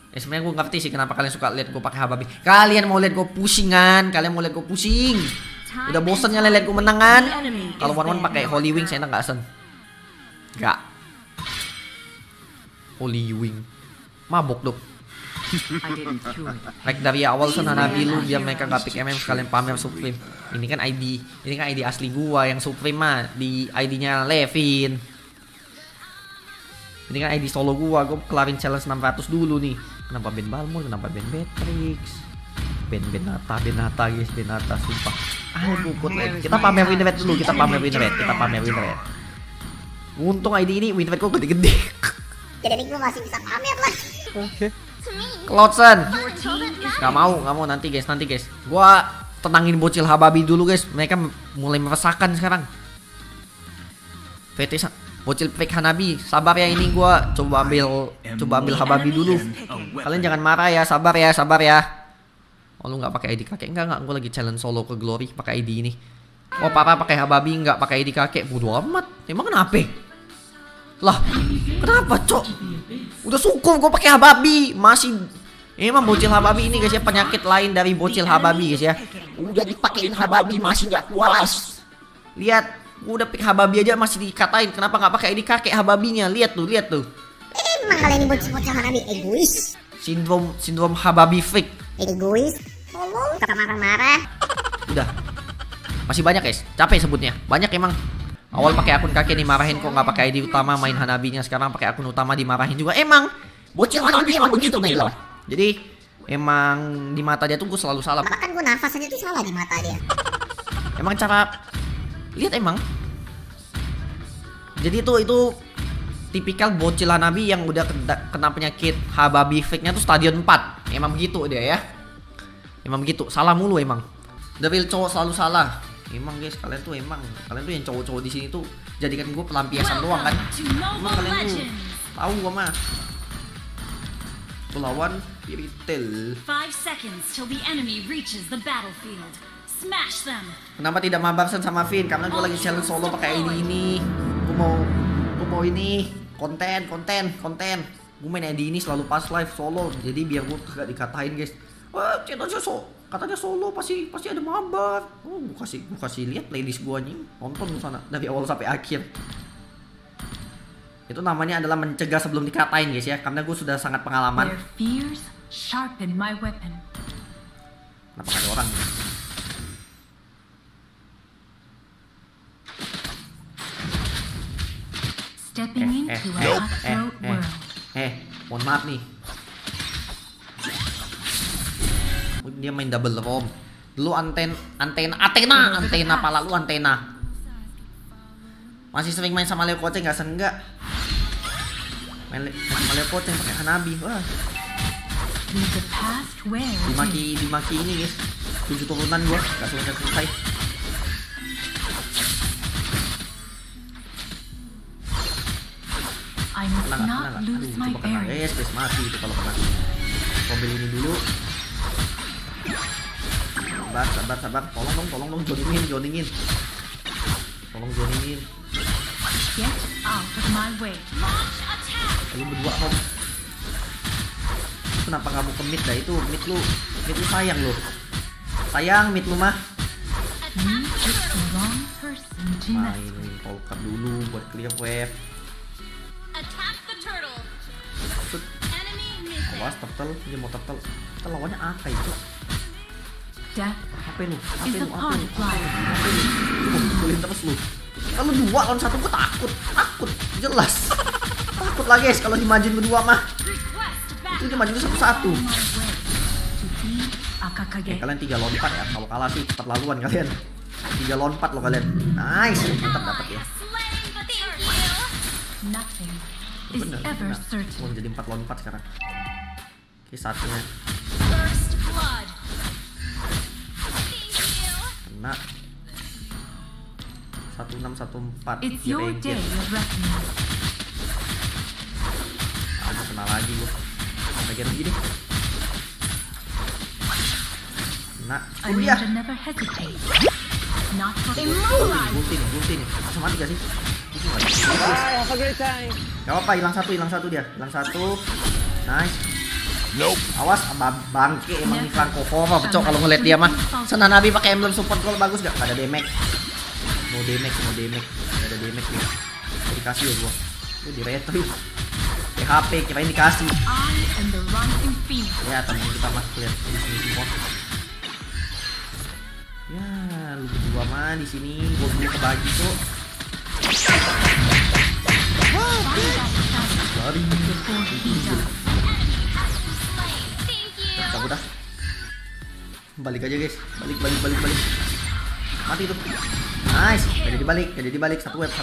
Sebenarnya gue ngerti sih kenapa kalian suka lihat gue pakai Hababi. Kalian mau lihat gue pusingan, kalian mau lihat gue pusing. Udah bosen ya lihat gue menangan. Kalau one pakai Holy Wing saya nggak sen. Nggak. Holy Wing. Mabok dong. Like dari awal Son Hanabi lu biar mereka gak pick MM sekalian pamer Supreme. Ini kan ID asli gua, yang Supreme mah di ID-nya Levin. Ini kan ID solo gua kelarin challenge 600 dulu nih. Kenapa Ben Balmul, kenapa Ben Beatrix? Ben Benata guys, Benata sumpah. Bukut lagi. Kita pamer win rate dulu, kita pamer win rate. Untung ID ini win rate kok gede-gede. Jadi gua masih bisa pamer lah. Oke. Cloudson. Gak mau nanti guys. Gua tenangin bocil Hababi dulu guys. Mereka mulai meresahkan sekarang. VT bocil fake Hanabi, sabar ya ini gua coba ambil Hababi dulu. Kalian jangan marah ya, sabar ya. Oh lu nggak pakai ID kakek? Enggak, gua lagi challenge solo ke Glory pakai ID ini. Oh papa pakai Hababi nggak pakai ID kakek, bodo amat. Emang kenapa? Lah, kenapa cok? Udah syukur gue pakai Hababi, masih emang bocil Hababi ini guys ya, penyakit lain dari bocil Hababi guys ya. Udah dipakein Hababi masih gak puas. Lihat, udah pick Hababi aja masih dikatain kenapa nggak pakai ID kakek Hababinya. Lihat tuh. Emang kalian ini bocil-bocil Hanabi egois. Sindrom Hababi fake. Egois. Tolong kata marah-marah. Udah. Masih banyak guys, capek sebutnya. Banyak emang. Awal pakai akun kakek dimarahin kok nggak pakai ID utama main Hanabinya, sekarang pakai akun utama dimarahin juga. Emang Bocil Hanabi emang begitu Milo. jadi emang di mata dia tuh gue selalu salah. Bahkan gue nafas aja tuh salah di mata dia. Emang cara lihat emang. Jadi itu tipikal bocil Hanabi yang udah kena penyakit Hababi fake-nya tuh stadion 4. Emang begitu dia ya. Emang begitu, salah mulu emang. The real cowok selalu salah. Emang guys, kalian tuh yang cowok-cowok di sini tuh jadikan gue pelampiasan doang kan. Emang kalian tuh tahu gue mah. Gue lawan Piritel. 5 seconds till the enemy reaches the battlefield. Smash them. Kenapa tidak mabarsan sama Vin? Karena gue lagi challenge solo pakai ID ini. Gue mau ini konten. Gue main ID ini selalu pas live solo. Jadi biar gue gak dikatain guys. Wah, katanya solo pasti ada mabar. Oh, gue kasih lihat playlist gue nih. Nonton di sana dari awal sampai akhir. Itu namanya adalah mencegah sebelum dikatain guys ya. Karena gue sudah sangat pengalaman. Kenapa ada orang? Mohon maaf nih. Dia main double rom. Dulu antena pala lu antena. Masih sering main sama Leo Koce nggak senggak? Main sama Leo Koce pakai Hanabi. Wah. Dimaki ini guys. 7 turunan gua nggak selesai. Tenang. Aduh, coba kena guys mati itu kalau kena. Mobil ini dulu. Sabar. Tolong dong joningin. Tolong joningin. Get out of my way. Launch attack. Lu berdua om. Kenapa kamu ke mid dah itu? Mid lu sayang lu. Sayang mid lu mah. Main polkar dulu buat clear wave. Awas turtle, dia mau turtle. Kita lawannya apa itu? Apa lu? Pukulin terus lu. Kalau 2 lawan 1 gue takut. Jelas. Takut lah guys kalau dimajuin berdua mah. Itu dimajuin 1-1. Kalian 3 lawan 4 ya. Kalau kalah sih keterlaluan kalian. 3 lawan 4 lo kalian. Nice, mantap dapat ya. Bener. Mau jadi 4 lawan 4 sekarang. Oke, saatnya. Kena 1614. Kena lagi gua. Bagian begini. Kena. Dia. Ulti nih. Langsung mati gak sih? Gak apa-apa, hilang satu dia. Hilang satu. Nice. Awas bangke emang nih Franco Fova becok kalau ngeliat dia mah. Sana Nabi pakai emblem support goal bagus gak? Gak ada damage. No damage. Gak ada damage nih. Dikasih ya gua. Di retro. PHP kirain dikasih. Ya temen kita mah lihat di sini semua. Ya lu berdua mah di sini gua dulu kebagi tuh. Lari. Cabut dah. Balik aja guys. Balik. Mati tuh. Nice. Gak jadi balik. Satu web.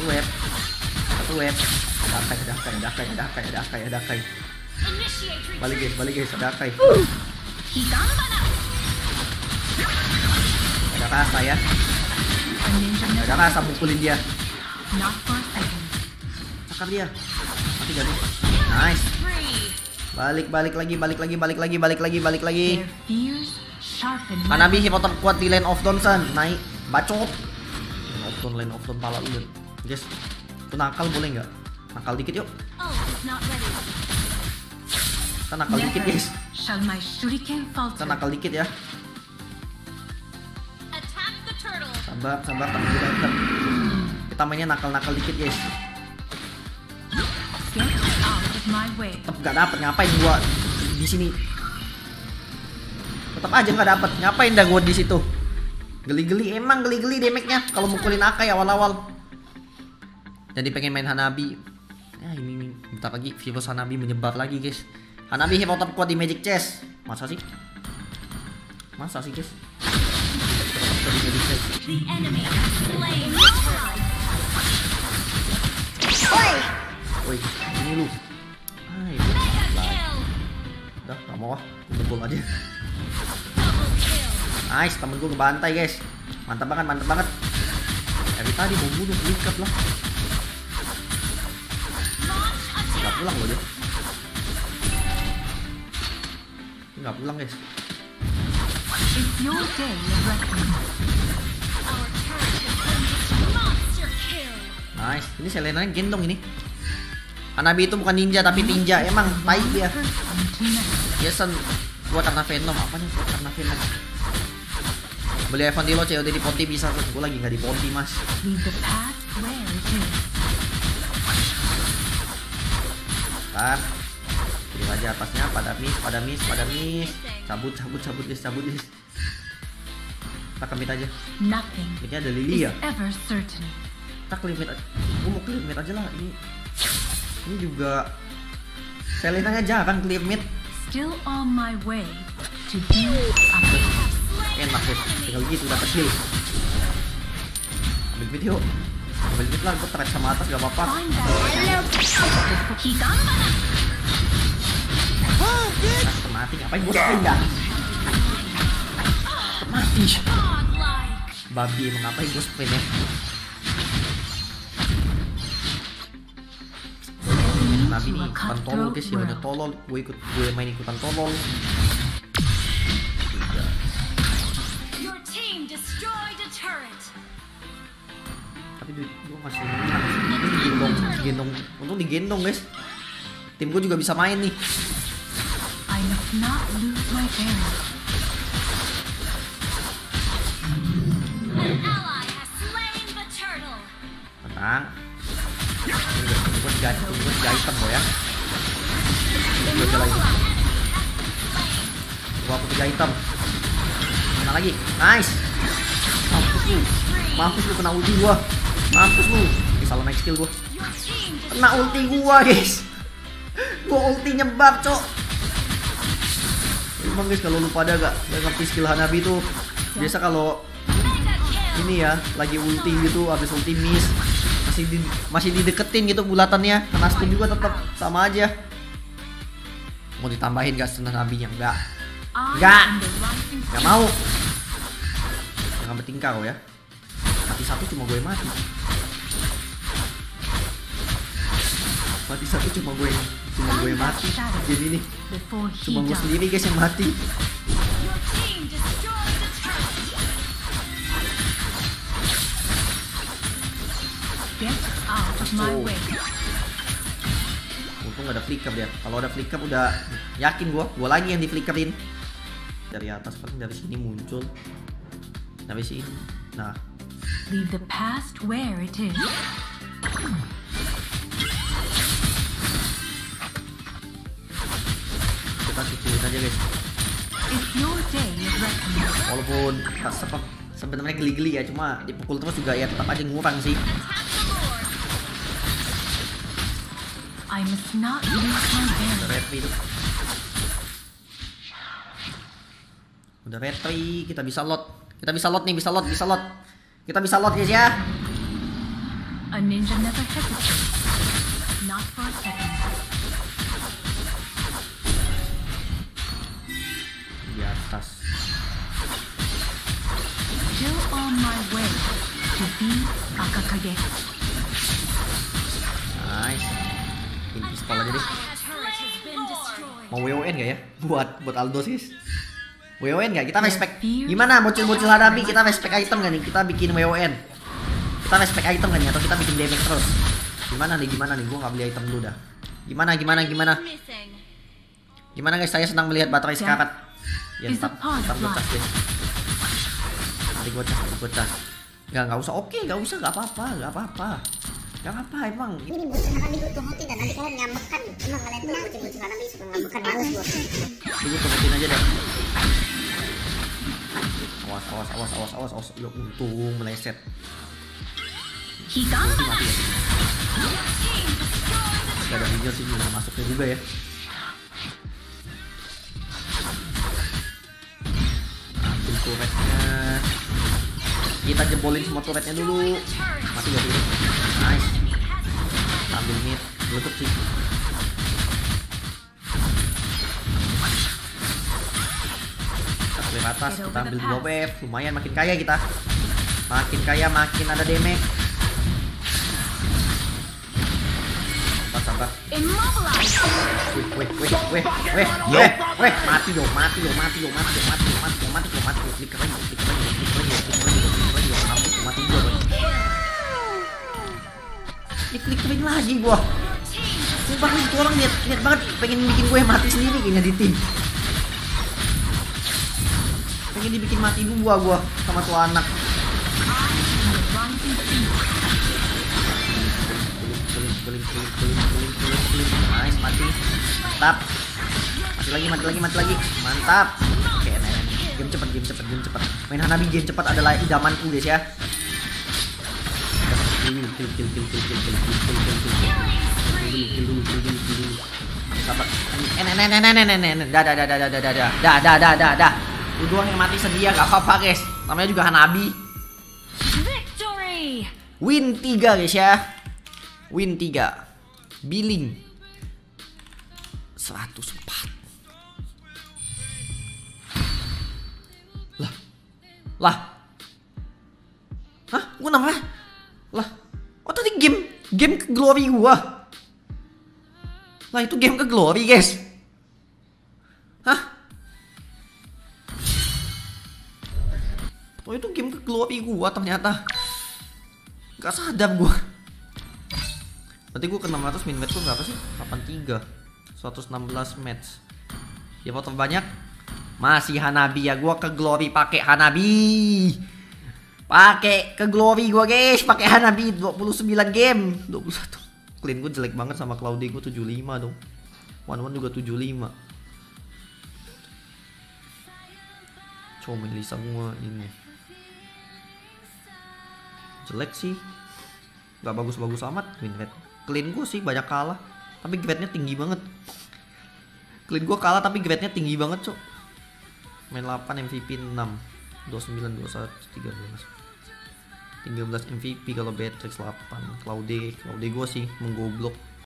Ada Akai. Balik guys. Ada Akai. Ada rasa ya. Ada rasa mukulin dia. Cakar dia. Mati gak nih? Nice. Balik lagi. Hanabi hip kuat di Lane of Dawn san. Naik bacot. Lane of Dawn pala lu. Guys. Itu nakal boleh nggak? Nakal dikit yuk. Kita nakal dikit guys. Kita nakal dikit ya. Sabar teman kita. Kita mainnya nakal dikit guys. Tetap gak dapet, ngapain gua di sini? Tetap aja gak dapet, ngapain dah gua di situ? Geli damage-nya kalau mukulin Akai awal-awal. Jadi pengen main Hanabi. Ya ini bentar lagi virus Hanabi menyebar lagi guys. Hanabi hero terkuat di Magic Chess. Masa sih guys? Woi, ini lu. Udah, gak mau ah. Kumpul aja. Nice, temen gue ngebantai guys. Mantap banget. Dari tadi mau bunuh, likat lah. Gak pulang loh dia. Gak pulang guys. Nice, ini Selena gendong ini. Hanabi itu bukan ninja tapi tinja. Emang tai dia. Jason gua karena Venom. Apanya gua karena Venom? Beli Evan Dilo COD di Ponti bisa. Gua lagi nggak di Ponti mas. Ntar kirim aja atasnya. Pada miss. Cabut guys. Kita commit aja. Ini ada Lily ya. Kita clear mid aja. Gua mau clear mid aja lah ini. Ini juga Selena-nya jarang clear mid. Still on my way to be Enak guys, tinggal gitu dapat kill. Ambil mid yuk. Ambil mid lah, gue track sama atas gak apa-apa. Nah, mati, ngapain gue sprint dah? Mati. Babi emang ngapain gue sprint ya? Nabi nih ikutan tolol guys, yang udah tolol, gue main ikutan tolol. Tapi gue masih digendong, untung digendong guys. Tim gue juga bisa main nih. Tenang. Tunggu 3 item boy ya. Gue aja lagi. Gua aku 3 item. Mana lagi? Nice. Mampus lu kena ulti gua. Mampus lu. Salah naik skill gua. Kena ulti gua guys. Gua ulti nyebar cok. Emang guys kalau lu pada gak ngerti skill Hanabi tuh biasa kalau ini ya lagi ulti gitu habis ulti miss masih dideketin gitu bulatannya, kena stun juga tetap sama aja. Mau ditambahin gak stun Hanabinya? Enggak mau. Jangan bertingkah kau ya. Mati satu cuma gue mati. Cuma gue mati. Jadi nih cuma gue sendiri guys yang mati. Untung gak ada flicker dia. Kalau ada flicker udah yakin gua lagi yang di flickerin. Dari atas kan, dari sini muncul. Dari sini. Nah. Leave the past where it is. Kita susulin aja guys. It's your day of reckoning. Walaupun sebenarnya geli-geli ya, cuma dipukul terus juga ya tetap aja ngurang sih. I must not lose my bearings. Udah retry tuh. Udah retry, kita bisa lot. Kita bisa lot nih, bisa lot. Kita bisa lot guys ya. A ninja never hesitates. Not for a second. Di atas. Still on my way to be Akakage. Nice. Ini pistol aja deh. Mau WON gak ya? Buat Aldo sih. WON gak? Kita respect. Gimana bocil-bocil hadapi? Kita respect item gak nih? Kita bikin WON. Kita respect item gak nih? Atau kita bikin damage terus? Gimana nih? Gua gak beli item dulu dah. Gimana? Gimana guys? Saya senang melihat baterai sekarat. Ya tetap ngecas deh. Nanti gua cas. Gak usah. Oke, gak usah. Gak apa-apa. Emang. Ini bocil Hanabi gue tungguin dan nanti kalian ngambekan. Emang kalian tuh bocil Hanabi suka ngambekan males gue. Gue tungguin aja deh. Awas. Ya untung meleset. Mati ya. Gak ada minion sih, bisa masuknya juga ya. Ambil turretnya. Kita jebolin semua turretnya dulu. Mati gak dulu. Nice. Ambil mid, meletup sih. Kita ke atas, kita ambil 2 wave. Lumayan, makin kaya kita. Makin kaya, makin ada damage. Sabar. Weh. Mati dong. Diklik lagi gua. Sumpah itu orang niat banget pengen bikin gue mati sendiri kayaknya di tim. Pengen dibikin mati gua sama tuh anak. Nice, mati. Mantap. Mati lagi. Mantap. Oke, game cepet. Main Hanabi game cepet adalah idamanku guys ya. Kill dulu. Sabar. Dah. Lu doang yang mati sedia, gak apa-apa guys. Namanya juga Hanabi. Victory. Win 3 guys ya. Win 3. Billing 104. Lah. Hah? Gua nambah? Lah. Oh tadi game ke glory gua. Lah itu game ke glory guys. Hah? Oh itu game ke glory gua ternyata. Gak sadar gua. Berarti gue ke 600 min match tuh berapa sih? 83 116 match. Ya foto banyak. Masih Hanabi ya. Gue ke glory pakai Hanabi. Pakai ke glory gue guys. Pakai Hanabi 29 game 21. Clean gue jelek banget sama Cloudy. Gue 75 dong. 1-1 juga 75. Coba Melisa semua ini. Jelek sih. Gak bagus-bagus amat win rate. Clean gue sih banyak kalah, tapi grade-nya tinggi banget. Clean gue kalah tapi grade-nya tinggi banget cok. Main 8 MVP 6 29 21 13 MVP kalau Beatrix 8. Cloudy gue sih menggoblok.